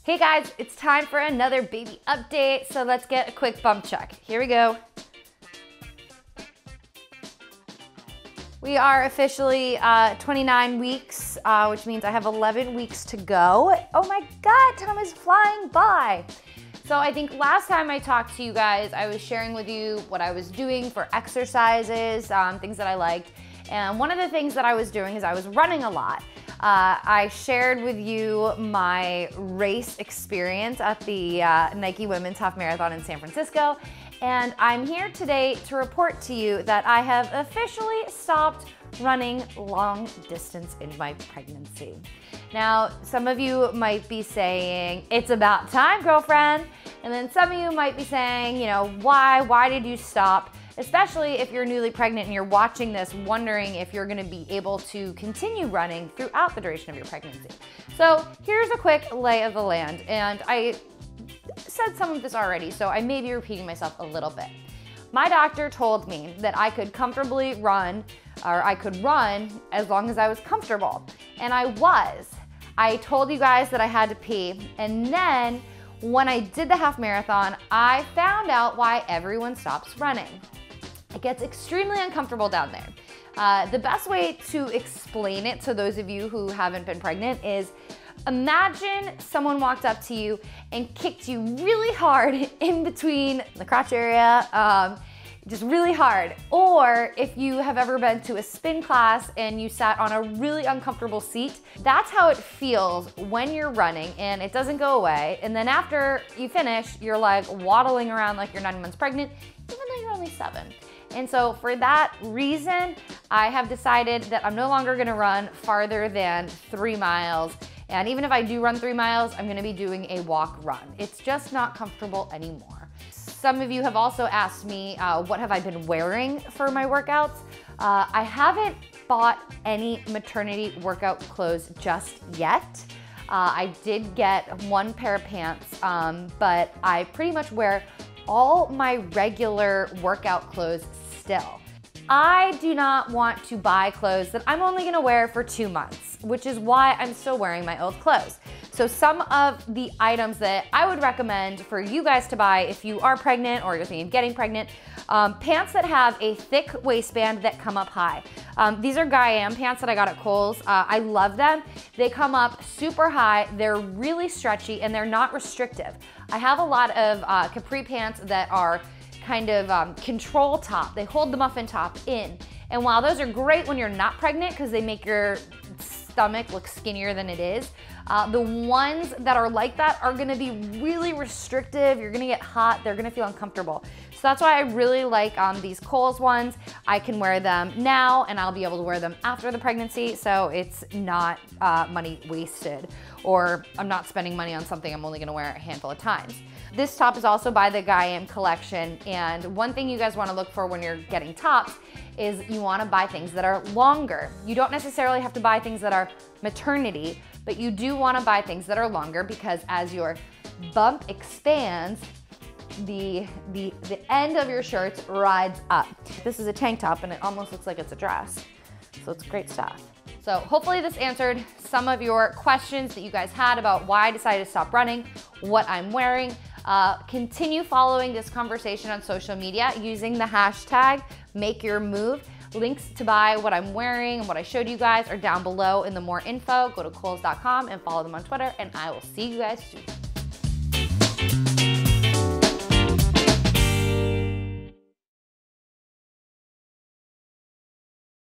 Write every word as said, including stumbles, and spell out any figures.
Hey guys, it's time for another baby update, so let's get a quick bump check. Here we go. We are officially uh, twenty-nine weeks, uh, which means I have eleven weeks to go. Oh my God, time is flying by. So I think last time I talked to you guys, I was sharing with you what I was doing for exercises, um, things that I liked. And one of the things that I was doing is I was running a lot. Uh, I shared with you my race experience at the uh, Nike Women's Half Marathon in San Francisco. And I'm here today to report to you that I have officially stopped running long distance in my pregnancy. Now, some of you might be saying, it's about time, girlfriend. And then some of you might be saying, you know, why, why did you stop? Especially if you're newly pregnant and you're watching this wondering if you're gonna be able to continue running throughout the duration of your pregnancy. So here's a quick lay of the land. And I said some of this already, so I may be repeating myself a little bit. My doctor told me that I could comfortably run, or I could run as long as I was comfortable. And I was. I told you guys that I had to pee, and then when I did the half marathon, I found out why everyone stops running. It gets extremely uncomfortable down there. Uh, the best way to explain it to those of you who haven't been pregnant is imagine someone walked up to you and kicked you really hard in between the crotch area, um, just really hard. Or if you have ever been to a spin class and you sat on a really uncomfortable seat, that's how it feels when you're running and it doesn't go away. And then after you finish, you're like waddling around like you're nine months pregnant, even though you're only seven. And so for that reason, I have decided that I'm no longer gonna run farther than three miles. And even if I do run three miles, I'm gonna be doing a walk run. It's just not comfortable anymore. Some of you have also asked me, uh, what have I been wearing for my workouts? Uh, I haven't bought any maternity workout clothes just yet. Uh, I did get one pair of pants, um, but I pretty much wear all my regular workout clothes still. I do not want to buy clothes that I'm only gonna wear for two months, which is why I'm still wearing my old clothes. So some of the items that I would recommend for you guys to buy if you are pregnant or you're thinking of getting pregnant, um, pants that have a thick waistband that come up high. Um, these are Gaiam pants that I got at Kohl's. Uh, I love them. They come up super high, they're really stretchy, and they're not restrictive. I have a lot of uh, capri pants that are kind of um, control top. They hold the muffin top in. And while those are great when you're not pregnant because they make your stomach look skinnier than it is, uh, the ones that are like that are gonna be really restrictive. You're gonna get hot, they're gonna feel uncomfortable. So that's why I really like um, these Kohl's ones. I can wear them now and I'll be able to wear them after the pregnancy, so it's not uh, money wasted, or I'm not spending money on something I'm only gonna wear a handful of times. This top is also by the Gaiam collection, and one thing you guys wanna look for when you're getting tops is you wanna buy things that are longer. You don't necessarily have to buy things that are maternity, but you do wanna buy things that are longer because as your bump expands, the, the, the end of your shirts rides up. This is a tank top and it almost looks like it's a dress. So it's great stuff. So hopefully this answered some of your questions that you guys had about why I decided to stop running, what I'm wearing. Uh, continue following this conversation on social media using the hashtag MakeYourMove. Links to buy what I'm wearing and what I showed you guys are down below in the more info. Go to Kohls dot com and follow them on Twitter, and I will see you guys soon.